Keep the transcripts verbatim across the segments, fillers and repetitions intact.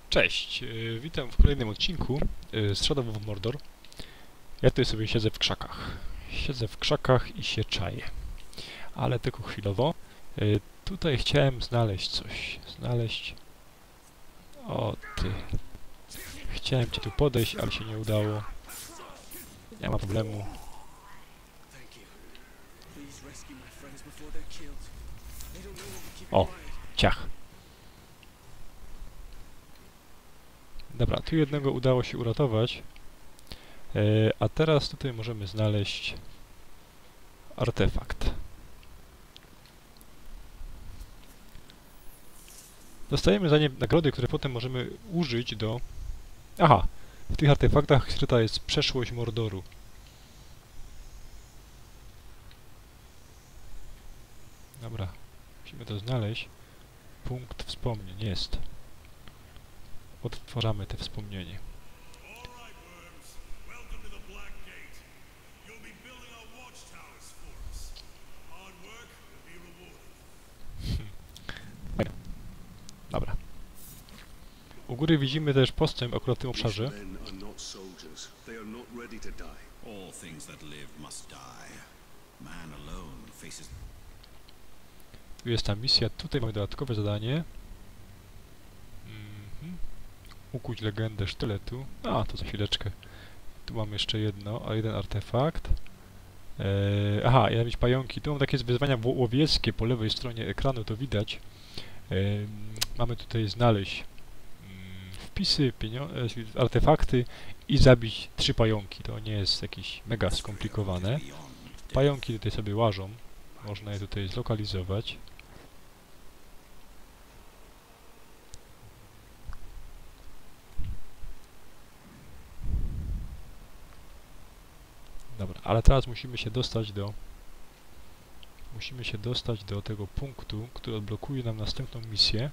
Cześć, yy, witam w kolejnym odcinku yy, z Shadow of Mordor. Ja tutaj sobie siedzę w krzakach. Siedzę w krzakach i się czaję. Ale tylko chwilowo. Yy, tutaj chciałem znaleźć coś. Znaleźć... O ty. Chciałem ci tu podejść, ale się nie udało. Nie ma problemu. O, ciach. Dobra, tu jednego udało się uratować. Yy, a teraz tutaj możemy znaleźć artefakt. Dostajemy za nie nagrody, które potem możemy użyć do... Aha! W tych artefaktach skryta jest przeszłość Mordoru. Dobra, musimy to znaleźć. Punkt wspomnień jest. Odtwarzamy te wspomnienie. Dobra. U góry widzimy też postęp akurat w tym obszarze. Tu jest ta misja, tutaj mamy dodatkowe zadanie. Mhm. Ukuć legendę sztyletu. A, to za chwileczkę. Tu mam jeszcze jedno, a jeden artefakt. Eee, aha, ja mieć pająki. Tu mam takie wyzwania łowieckie po lewej stronie ekranu, to widać. Eee, mamy tutaj znaleźć mm, wpisy, artefakty i zabić trzy pająki. To nie jest jakieś mega skomplikowane. Pająki tutaj sobie łażą. Można je tutaj zlokalizować. Dobra, ale teraz musimy się dostać do... Musimy się dostać do tego punktu, który odblokuje nam następną misję.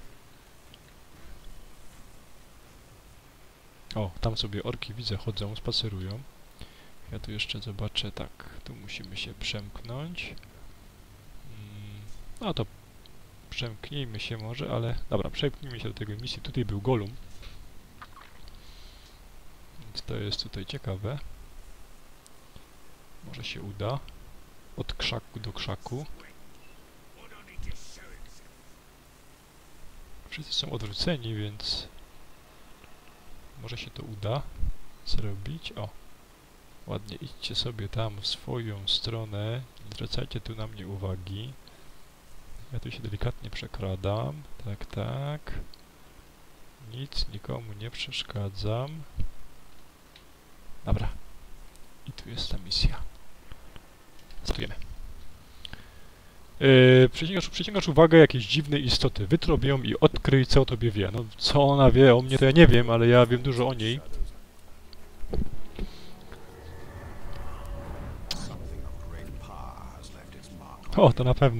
O, tam sobie orki widzę, chodzą, spacerują. Ja tu jeszcze zobaczę, tak, tu musimy się przemknąć. No to przemknijmy się może, ale... Dobra, przemknijmy się do tego misji. Tutaj był Golum. Więc to jest tutaj ciekawe. Może się uda. Od krzaku do krzaku. Wszyscy są odwróceni, więc... Może się to uda zrobić. O! Ładnie idźcie sobie tam w swoją stronę. Nie zwracajcie tu na mnie uwagi. Ja tu się delikatnie przekradam. Tak, tak. Nic nikomu nie przeszkadzam. Dobra. I tu jest ta misja. Startujemy. Yy, przyciągasz, przyciągasz uwagę jakiejś dziwnej istoty. Wytrąb ją i odkryj, co o tobie wie. No, co ona wie o mnie, to ja nie wiem, ale ja wiem dużo o niej. O, to na pewno.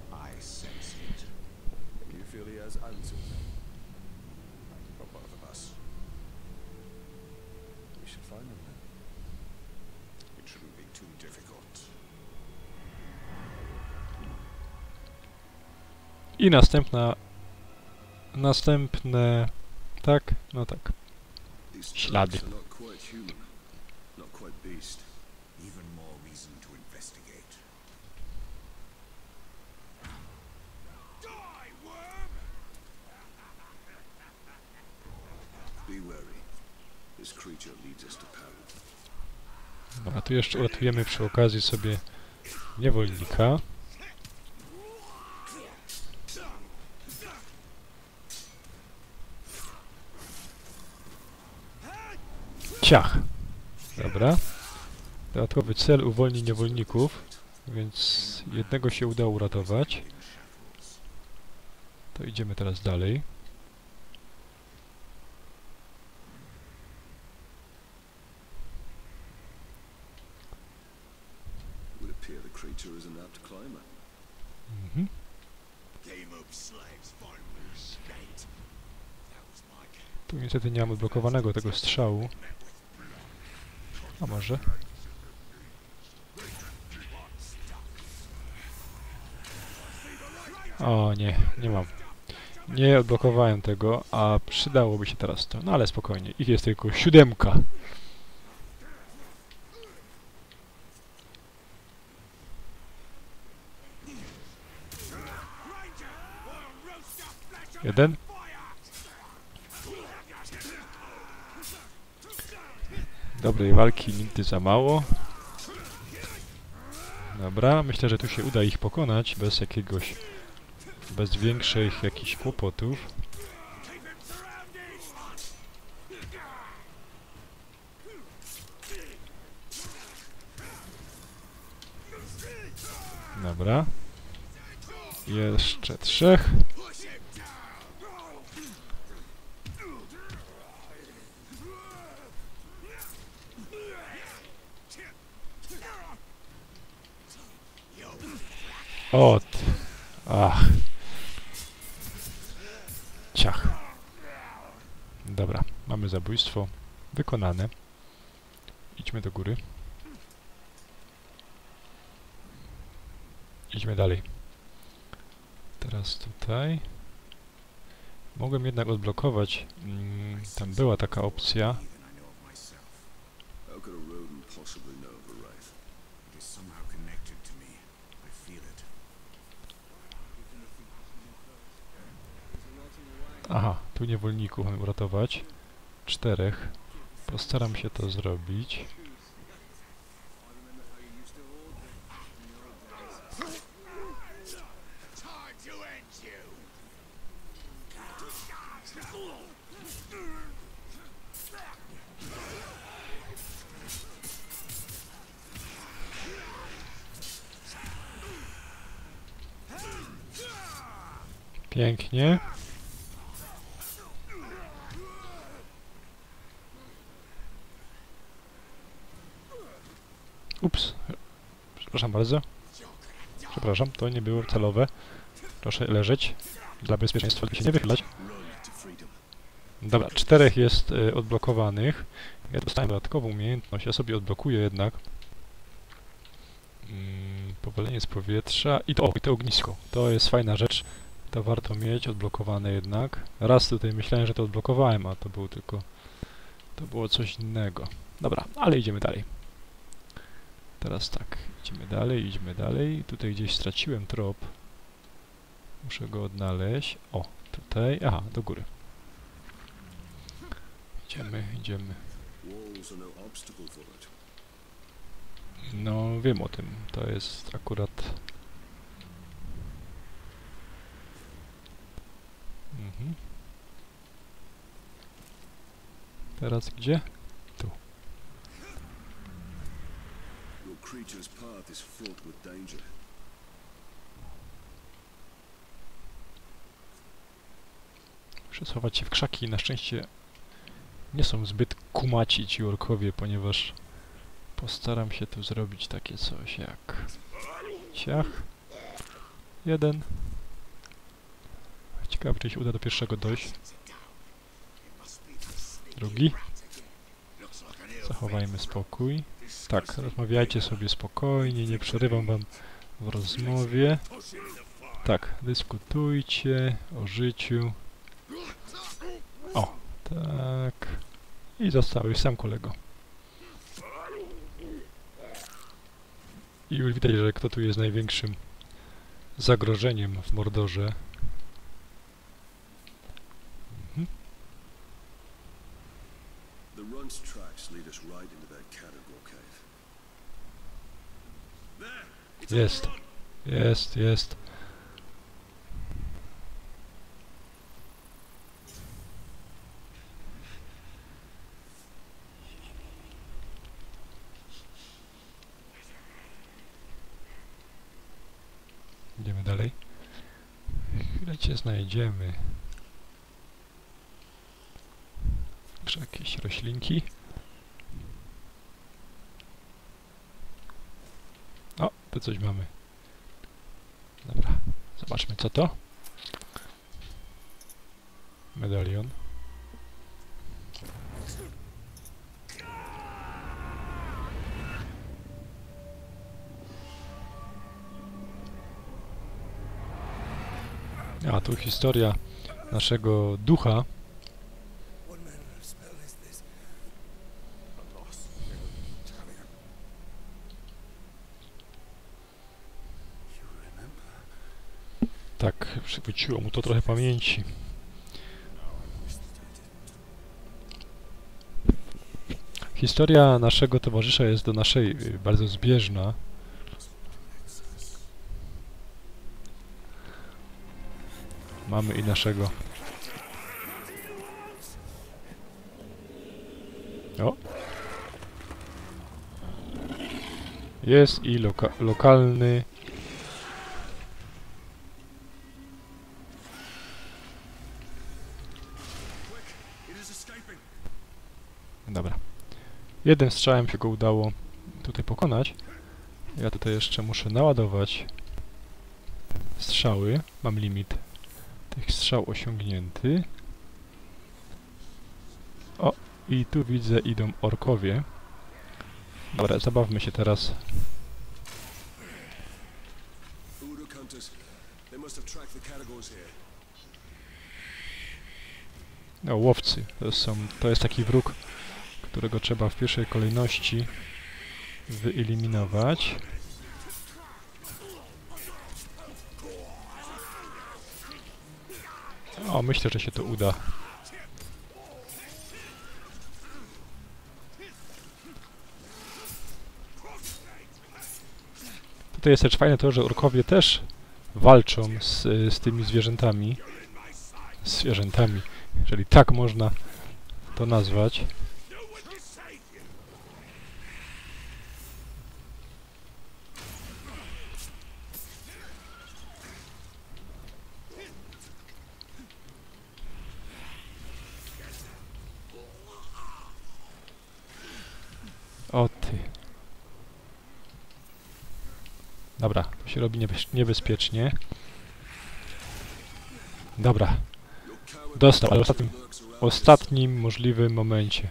I następna... Następne... Tak? No tak. Ślady. Dobra, tu jeszcze uratujemy przy okazji sobie niewolnika. Ciach! Dobra. Dodatkowy cel uwolni niewolników, więc jednego się udało uratować. To idziemy teraz dalej. Mhm. Tu niestety nie mamy blokowanego tego strzału. A może? O nie, nie mam. Nie odblokowałem tego, a przydałoby się teraz to. No ale spokojnie, ich jest tylko siódemka. Jeden. Dobrej walki nigdy za mało. Dobra, myślę, że tu się uda ich pokonać bez jakiegoś, bez większych jakichś kłopotów. Dobra. Jeszcze trzech. Ot. Ach. Ciach. Dobra, mamy zabójstwo wykonane. Idźmy do góry. Idźmy dalej. Teraz tutaj. Mogłem jednak odblokować. Mm, tam była taka opcja. Aha, tu niewolników mamy uratować. Czterech. Postaram się to zrobić. Pięknie. Ups. Przepraszam bardzo. Przepraszam, to nie było celowe. Proszę leżeć. Dla bezpieczeństwa się nie wychylać. Dobra, czterech jest y, odblokowanych. Ja dostałem dodatkową umiejętność. Ja sobie odblokuję jednak. Mm, powolenie z powietrza. I to, o, i to ognisko. To jest fajna rzecz. To warto mieć odblokowane jednak. Raz tutaj myślałem, że to odblokowałem, a to było tylko... To było coś innego. Dobra, ale idziemy dalej. Teraz tak, idziemy dalej, idziemy dalej. Tutaj gdzieś straciłem trop. Muszę go odnaleźć. O, tutaj. Aha, do góry. Idziemy, idziemy. No, wiem o tym. To jest akurat... Mhm. Teraz gdzie? Tu. Muszę schować się w krzaki. Na szczęście nie są zbyt kumaci ci orkowie, ponieważ postaram się tu zrobić takie coś jak... Ciach. Jeden. Ciekawe, czy się uda do pierwszego dojść. Drugi. Zachowajmy spokój. Tak, rozmawiajcie sobie spokojnie, nie przerywam wam w rozmowie. Tak, dyskutujcie o życiu. O, tak. I zostałeś sam kolego. I już widać, że kto tu jest największym zagrożeniem w Mordorze. Mhm. Jest, jest, jest. Idziemy dalej. Chwilę cię znajdziemy. Czy jakieś roślinki? O, tu coś mamy. Dobra, zobaczmy co to. Medalion. A tu historia naszego ducha. Tak, przywróciło mu to trochę pamięci. Historia naszego towarzysza jest do naszej y, bardzo zbieżna. Mamy i naszego... O! Jest i loka lokalny... Dobra. Jednym strzałem się go udało tutaj pokonać. Ja tutaj jeszcze muszę naładować strzały. Mam limit tych strzał osiągnięty. O! I tu widzę, idą orkowie. Dobra, zabawmy się teraz. No, łowcy. To są, to jest taki wróg, którego trzeba w pierwszej kolejności wyeliminować. O, myślę, że się to uda. Tutaj jest też fajne to, że orkowie też walczą z, z tymi zwierzętami. Zwierzętami, jeżeli tak można to nazwać. O ty. Dobra, to się robi niebez niebezpiecznie. Dobra. Dostał, ale w ostatnim, ostatnim możliwym momencie.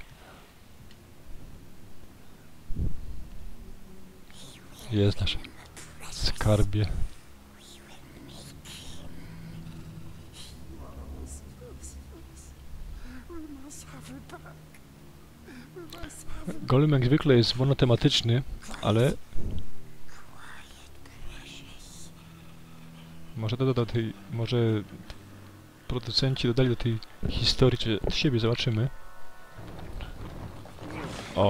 Jest nasz skarbie. Golem jak zwykle jest monotematyczny, ale może dodał do tej, może producenci dodali do tej historii, czy od siebie zobaczymy. O.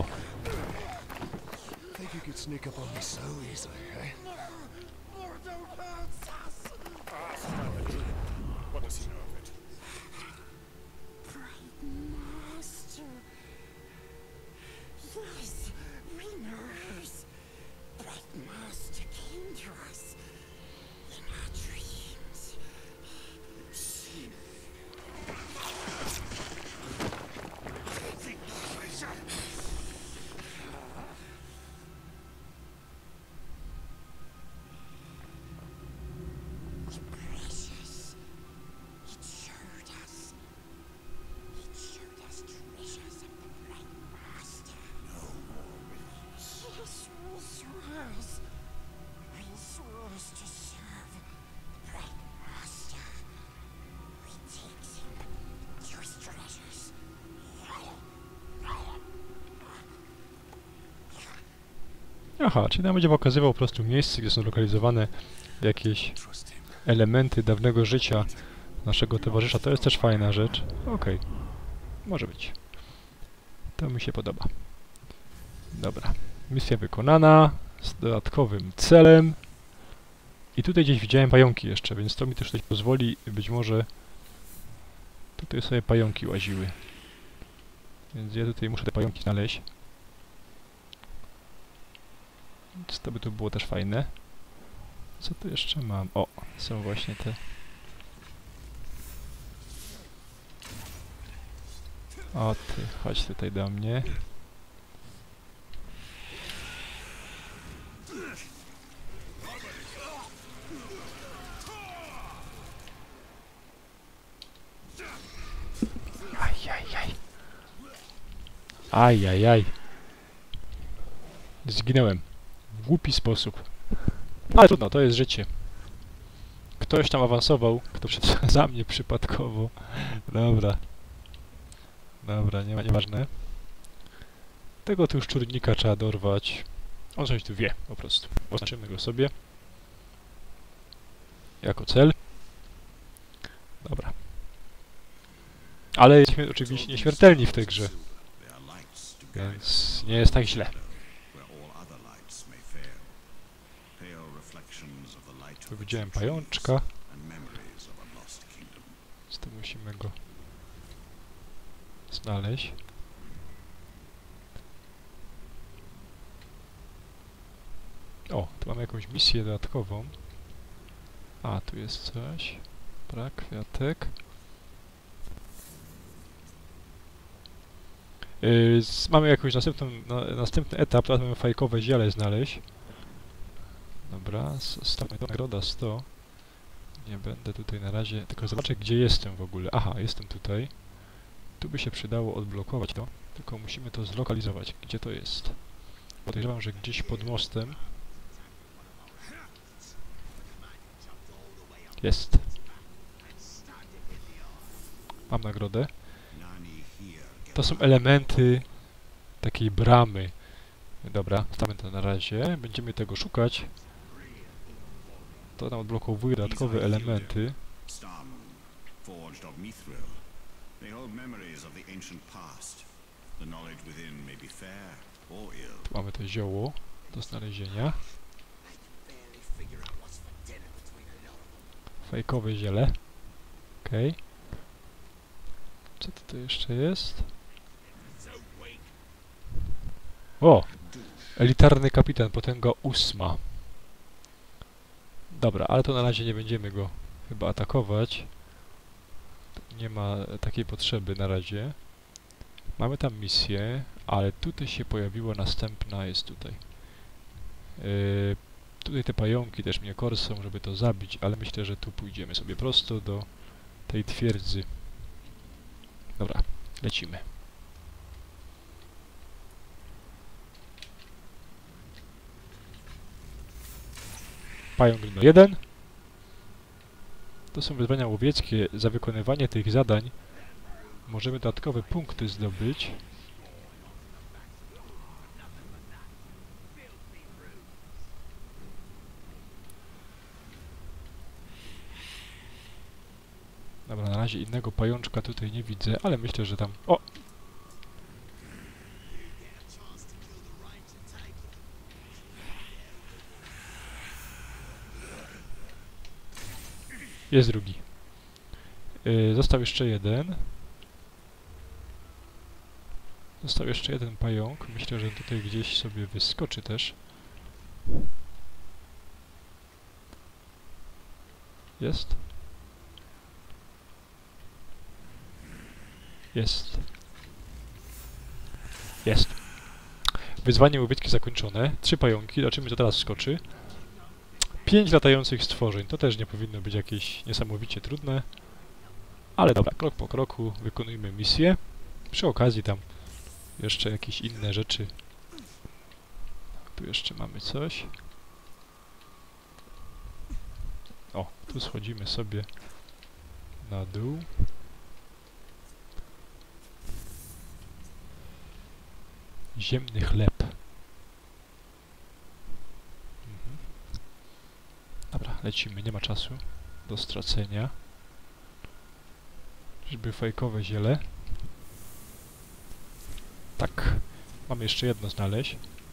Aha, czyli nam będzie pokazywał po prostu miejsce, gdzie są lokalizowane jakieś elementy dawnego życia naszego towarzysza. To jest też fajna rzecz. Okej, okay. Może być. To mi się podoba. Dobra, misja wykonana z dodatkowym celem. I tutaj gdzieś widziałem pająki jeszcze, więc to mi też coś pozwoli, być może tutaj sobie pająki łaziły. Więc ja tutaj muszę te pająki znaleźć. Więc to by tu było też fajne. Co tu jeszcze mam? O, są właśnie te... O ty, chodź tutaj do mnie. Ajajaj. Ajajaj. Zginąłem. W głupi sposób. Ale trudno, to jest życie. ktoś tam awansował, kto przed za mnie przypadkowo. Dobra. Dobra, nie ma, nieważne. Tego tu szczurnika trzeba dorwać. On coś tu wie, po prostu. Oznaczymy go sobie. Jako cel. Dobra. Ale jesteśmy oczywiście nieśmiertelni w tej grze. Więc nie jest tak źle. Tu widziałem pajączka. Więc tu musimy go znaleźć. O, tu mamy jakąś misję dodatkową. A, tu jest coś. Dobra, kwiatek. Yy, z, mamy jakąś następną, na, następny etap, teraz mamy fajkowe ziele znaleźć. Dobra, stawmy to, nagroda sto. Nie będę tutaj na razie, tylko zobaczę gdzie jestem w ogóle. Aha, jestem tutaj. Tu by się przydało odblokować to, tylko musimy to zlokalizować. Gdzie to jest? Podejrzewam, że gdzieś pod mostem. Jest. Mam nagrodę. To są elementy takiej bramy. Dobra, stawmy to na razie. Będziemy tego szukać. To nam odblokowuje dodatkowe elementy. Tu mamy to zioło do znalezienia. Fajkowe ziele. Okej. Okay. Co to jeszcze jest? O! Elitarny kapitan, potęga ósma. Dobra, ale to na razie nie będziemy go chyba atakować. Nie ma takiej potrzeby na razie. Mamy tam misję, ale tutaj się pojawiła następna, jest tutaj. Yy, tutaj te pająki też mnie korsą, żeby to zabić, ale myślę, że tu pójdziemy sobie prosto do tej twierdzy. Dobra, lecimy. Pająk numer jeden. To są wyzwania łowieckie. Za wykonywanie tych zadań możemy dodatkowe punkty zdobyć. Dobra, na razie innego pajączka tutaj nie widzę, ale myślę, że tam... O! Jest drugi. Yy, został jeszcze jeden. Został jeszcze jeden pająk. Myślę, że tutaj gdzieś sobie wyskoczy też. Jest? Jest. Jest. Wyzwanie łowieckie zakończone. Trzy pająki. Zobaczymy, co teraz skoczy. Pięć latających stworzeń. To też nie powinno być jakieś niesamowicie trudne. Ale dobra, krok po kroku wykonujmy misję. Przy okazji tam jeszcze jakieś inne rzeczy. Tu jeszcze mamy coś. O, tu schodzimy sobie na dół. Ziemny chleb. Mhm. Dobra, lecimy, nie ma czasu do stracenia. Żeby fajkowe ziele. Tak, mamy jeszcze jedno znaleźć.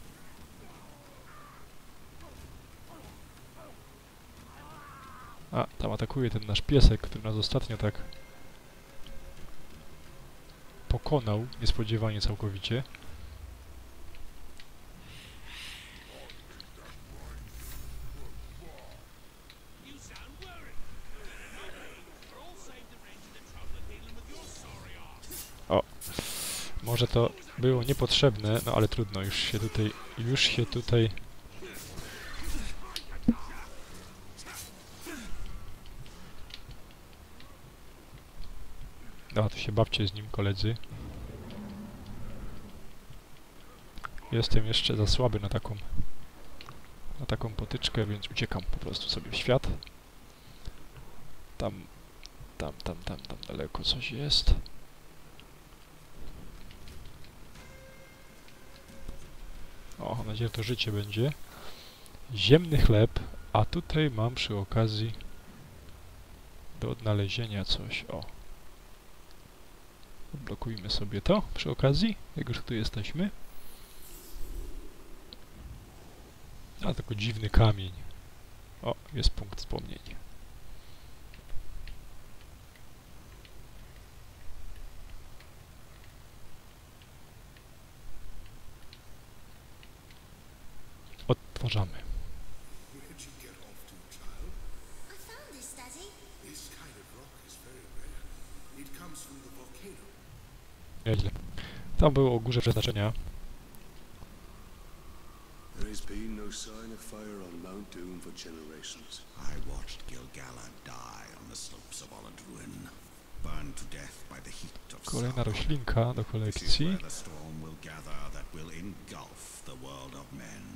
A, tam atakuje ten nasz piesek, który nas ostatnio tak pokonał, niespodziewanie całkowicie. O, może to było niepotrzebne, no ale trudno, już się tutaj, już się tutaj... No, tu się bawcie z nim, koledzy. Jestem jeszcze za słaby na taką... na taką potyczkę, więc uciekam po prostu sobie w świat. Tam, tam, tam, tam, tam daleko coś jest. O, mam nadzieję, że to życie będzie. Ziemny chleb, a tutaj mam przy okazji do odnalezienia coś. O. Odblokujmy sobie to przy okazji, jak już tu jesteśmy. A, tylko dziwny kamień. O, jest punkt wspomnień. Odtwarzamy. Where'd you get off to, child? I found this, Daddy. This kind of rock is very rare. It comes from the volcano. Nieźle. Tam było o górze przeznaczenia. There has been no sign of fire on Mount Doom for generations. I watched Gilgalad die on the slopes of Oladruin, burned to death by the heat of Kolejna Sauron. roślinka do This is kolekcji. where the storm will gather that will engulf the world of men.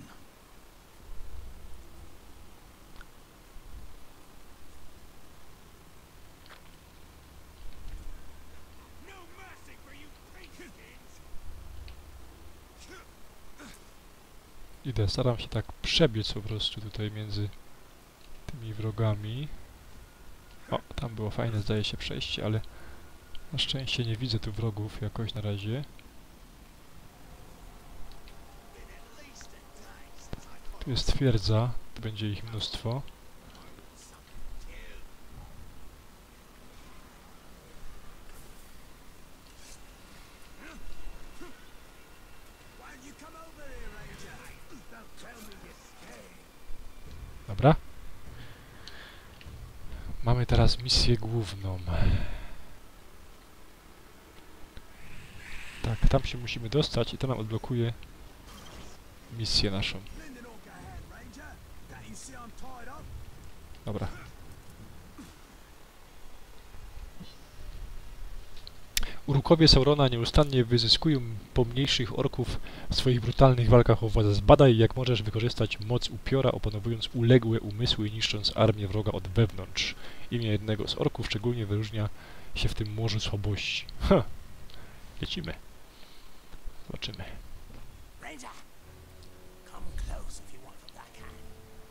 Idę, staram się tak przebiec po prostu tutaj między tymi wrogami. O, tam było fajne, zdaje się, przejście, ale na szczęście nie widzę tu wrogów jakoś na razie. Tu jest twierdza, tu będzie ich mnóstwo. Dobra. Mamy teraz misję główną. Tak, tam się musimy dostać i to nam odblokuje misję naszą. Dobra. Urukowie Saurona nieustannie wyzyskują pomniejszych orków w swoich brutalnych walkach o władzę. Zbadaj, jak możesz wykorzystać moc upiora, opanowując uległe umysły i niszcząc armię wroga od wewnątrz. Imię jednego z orków szczególnie wyróżnia się w tym morzu słabości. Ha! Lecimy. Zobaczymy. Ranger, come close if you want from that can.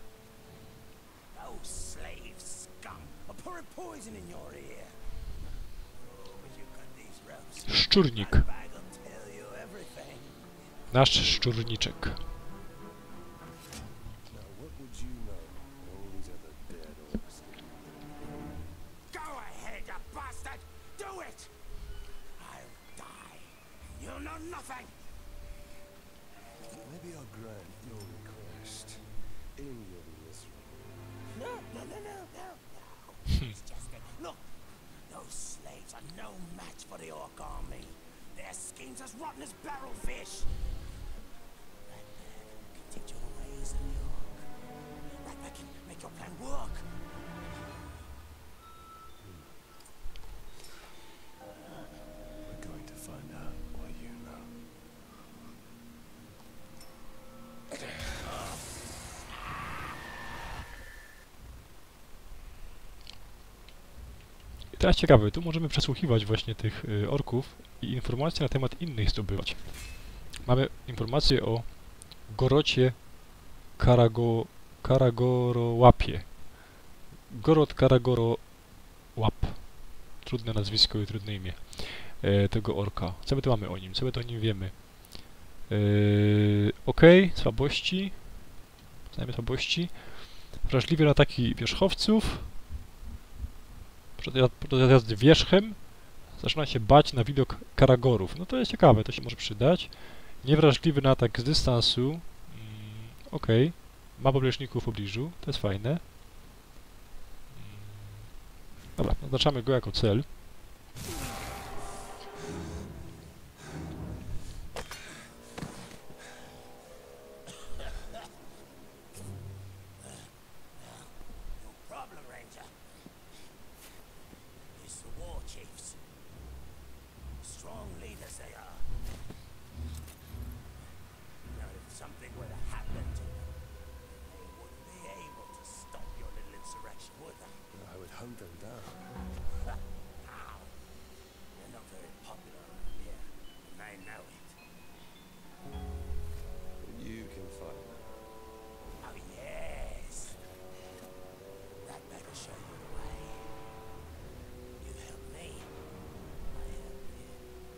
Those slaves scum are pouring poison in your ear. Oh, but you've got these ropes. Szczurnik. That bag will tell you everything. Nasz szczurniczek. Now, what would you know? All these other dead orcs. Go ahead, you bastard! Do it! I'll die, and you'll know nothing. Maybe I'll grant your request in your misery. No, no, no, no, no, no. It's just that, look, those slaves are no match for the orc army. Their schemes as rotten as barrel fish. Ratbag can teach you the ways of the orc. Ratbag can make your plan work. We're going to find out what you know. I teraz ciekawe, tu możemy przesłuchiwać właśnie tych y, orków i informacje na temat innych zdobywać. Mamy informacje o Gorocie Karago, Karagorołapie. Gorot Karagorołap. Trudne nazwisko i trudne imię e, tego orka. Co my tu mamy o nim? Co my tu o nim wiemy? E, ok, słabości. Znajmy słabości. Wrażliwy na ataki wierzchowców. Przed jazdy wierzchem. Zaczyna się bać na widok karagorów. No to jest ciekawe, to się może przydać. Niewrażliwy na atak z dystansu. Mm, ok. Ma popleczników w pobliżu. To jest fajne. Mm, dobra, oznaczamy go jako cel. No problem, Ranger. It's the war chiefs. Strong leaders they are. Now, if something were to happen to them, they wouldn't be able to stop your little insurrection, would they? I would hunt them down. How? They're not very popular around here, and they know it. You can find them. Oh, yes. That better show you the way. You help me, I help you.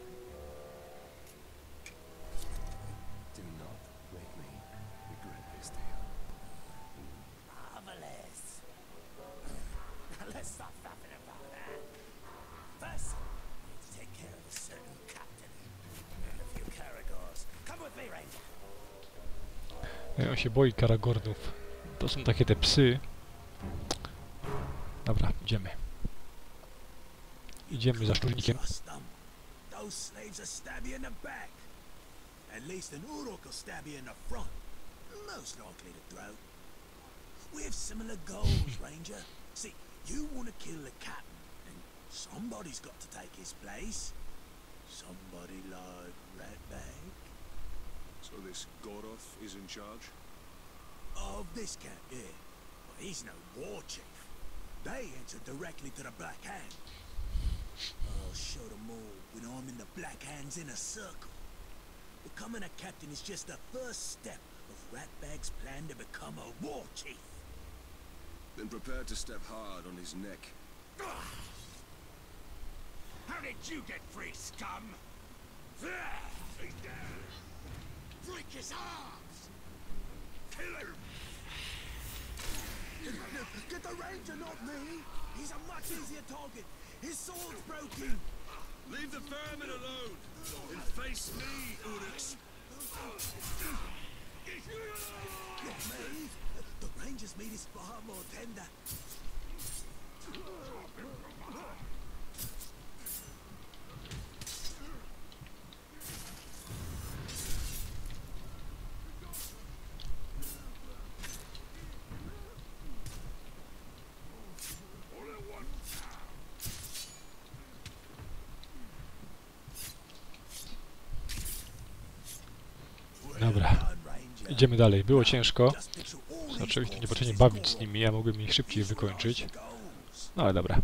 Do not make me regret this deal. Marvelous. Now let's stop faffing about that. First, we need to take care of a certain captain and a few Caragors. Come with me, Ranger. Ej, on się boi Karagornów. To są takie te psy. Dobra, idziemy. Idziemy za szczurnikiem. Trust them. Those slaves will stab you in the back. At least an Uruk will stab you in the front. Most likely to throat. We have similar goals, Ranger. See, you want to kill the captain, and somebody's got to take his place. Somebody like Ratbag. So this Goroth is in charge? Of this camp, yeah. But he's no war chief. They answer directly to the Black Hand. I'll show them all when I'm in the Black Hand's inner circle. Becoming a captain is just the first step of Ratbag's plan to become a war chief. Then prepare to step hard on his neck. How did you get free, scum? He's down. Break his arms! Kill him! Get the Ranger, not me! He's a much easier target. His sword's broken. Leave the vermin alone and face me, Uruks. Not me. The Ranger's meat is far more tender. Dobra, idziemy dalej. Było ciężko. Zaczęli się tu niepotrzebnie bawić z nimi, ja mogłem ich szybciej wykończyć. No ale dobra.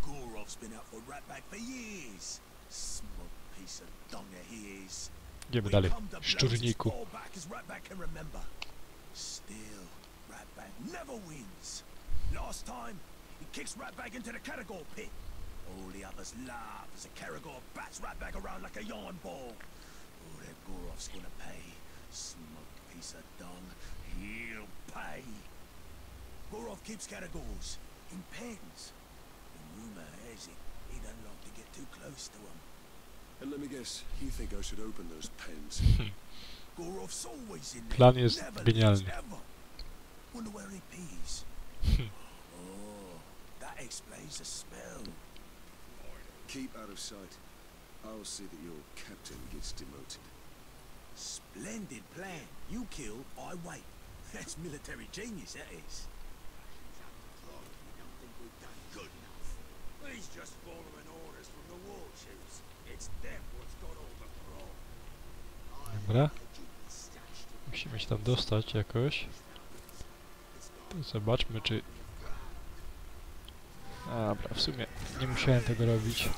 Idziemy dalej. Szczurniku. Last time, he kicks Ratbag into the Caragor pit. All the others laugh as the Caragor bats Ratbag around like a yarn ball. Oh, that Gorov's gonna pay. Smug piece of dung. He'll pay. Gorov keeps Caragors in pens. And rumor has it he doesn't like to get too close to them. And let me guess, you think I should open those pens? Gorov's always in there. Plan jest Never genialny. leaves, ever. Wonder where he pees. Oh, that explains the smell. Keep out of sight. I'll see that your captain gets demoted. Splendid plan. You kill, I wait. That's military genius, that is. We don't think we've done good enough. He's just following orders from the war chiefs. It's them what's got all the pro. Dobra. Musimy się tam dostać jakoś. To zobaczmy, czy... Dobra, w sumie nie musiałem tego robić.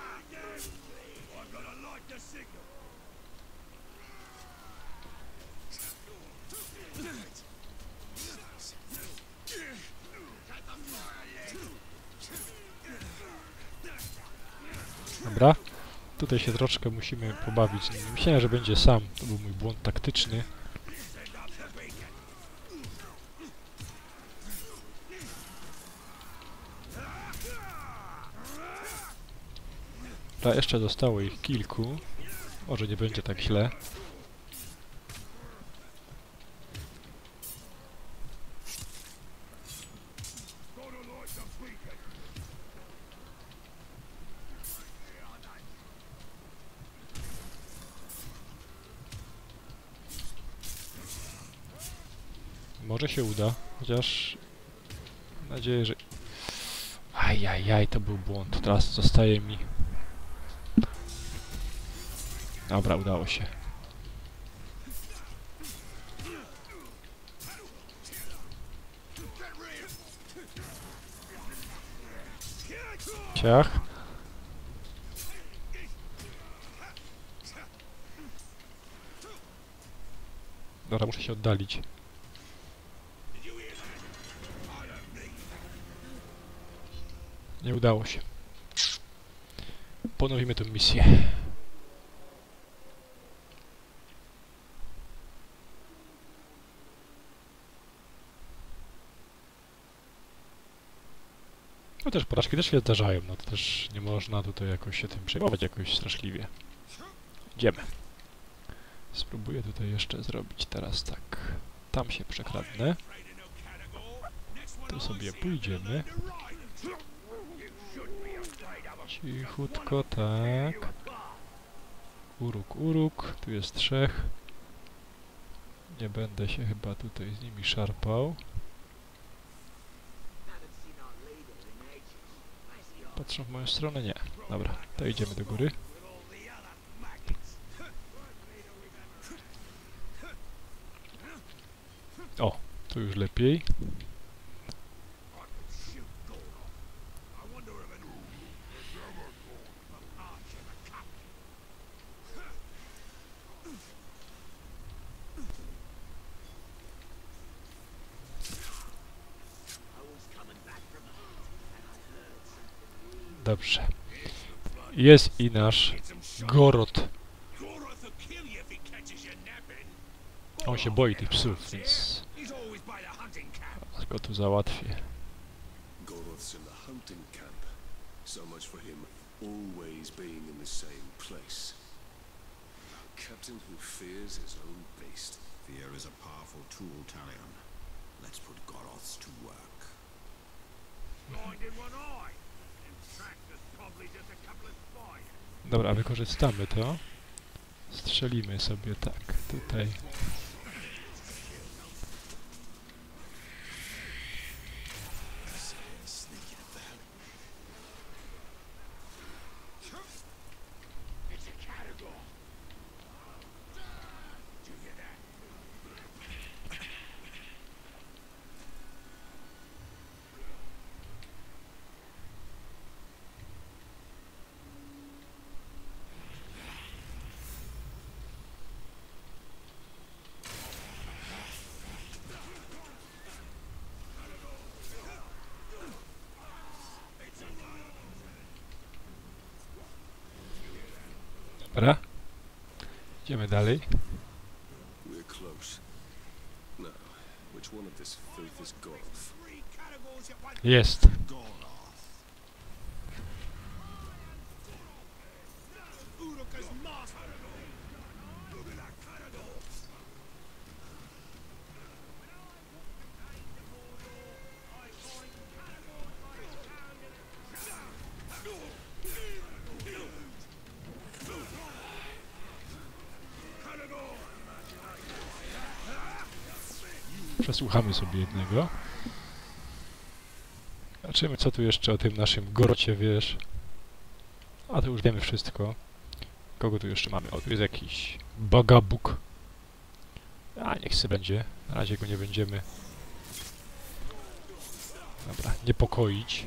Dobra, tutaj się troszkę musimy pobawić. Myślałem, że będzie sam. To był mój błąd taktyczny. Dobra, jeszcze zostało ich kilku. Może nie będzie tak źle. Może się uda, chociaż mam nadzieję, że... Ajajaj, to był błąd. Teraz zostaje mi... Dobra, udało się. ciach. Dobra, muszę się oddalić. Nie udało się. Ponowimy tę misję. No też porażki też się zdarzają, no to też nie można tutaj jakoś się tym przejmować jakoś straszliwie. Idziemy. Spróbuję tutaj jeszcze zrobić teraz tak. Tam się przekradnę. Tu sobie pójdziemy. Cichutko, tak. Uruk, uruk. Tu jest trzech. Nie będę się chyba tutaj z nimi szarpał. Patrzą w moją stronę? Nie. Dobra, to idziemy do góry. O, tu już lepiej. Dobrze. Jest i nasz Goroth. On się boi tych psów, więc go tu załatwię. Goroth's in the hunting camp. So much for him always being in the same place. A captain who fears his own beast. Fear is a powerful tool, Talion. Let's put Goroths to work. Dobra, wykorzystamy to. Strzelimy sobie tak, tutaj. Dobra. Idziemy dalej. We're close. Now, which one of this filth is Goroth? Jest. Przesłuchamy sobie jednego. Zobaczymy, co tu jeszcze o tym naszym Gorocie wiesz. A to już wiemy wszystko. Kogo tu jeszcze mamy? O, tu jest jakiś bagabuk. A, niech se będzie. Na razie go nie będziemy... Dobra, niepokoić.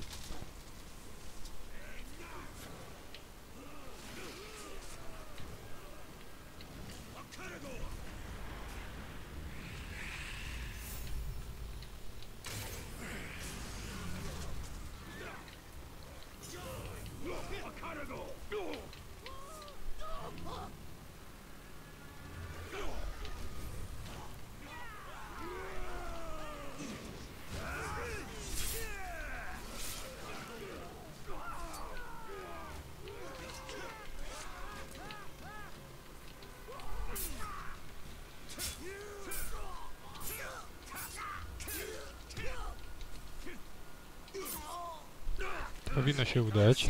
Powinno się udać.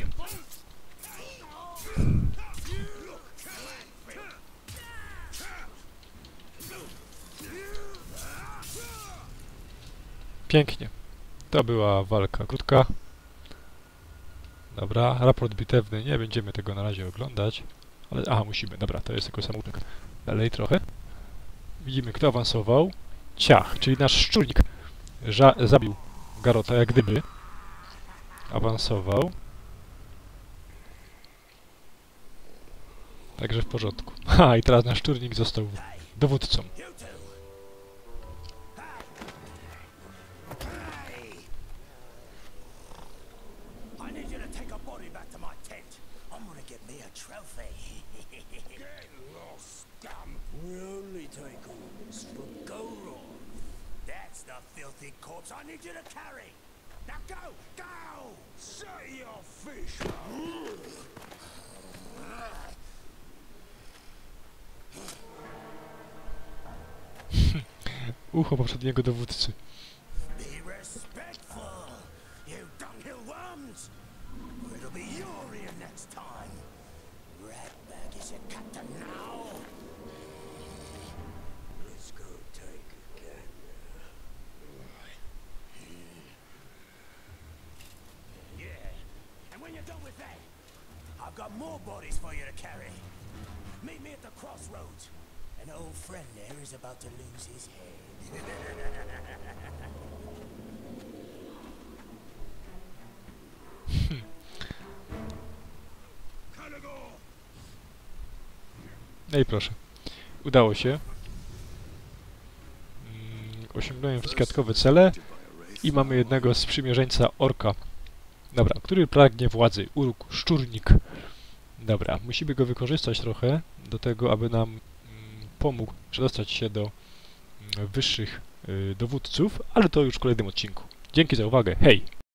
Pięknie. To była walka krótka. Dobra, raport bitewny. Nie będziemy tego na razie oglądać. Ale, aha, musimy. Dobra, to jest tylko samouczek. Dalej trochę. Widzimy, kto awansował. Ciach, czyli nasz szczurnik zabił Garotha jak gdyby. Awansował. Także w porządku. Ha, i teraz nasz szczurnik został dowódcą. You two. Hey. I need you to take a body back to my tent. I'm gonna get me a trophy. Get lost, scum. We only take orders from Gorov. That's the filthy corpse I need you to carry. Now go, go! Say your fish. Ucho poprzedniego dowódcy. Be respectful, you dunghill worms. It'll be your ear next time. Ratbag is a captain now. Let's go take a gander. Yeah, and when you're done with that, I've got more bodies for you to carry. Meet me at the crossroads. An old friend there is about to lose his head. No i proszę. Udało się. Mm, osiągnąłem wszystkie dodatkowe cele i mamy jednego sprzymierzeńca orka. Dobra, który pragnie władzy. Uruk, szczurnik. Dobra, musimy go wykorzystać trochę do tego, aby nam mm, pomógł przedostać się do mm, wyższych y, dowódców, ale to już w kolejnym odcinku. Dzięki za uwagę. Hej!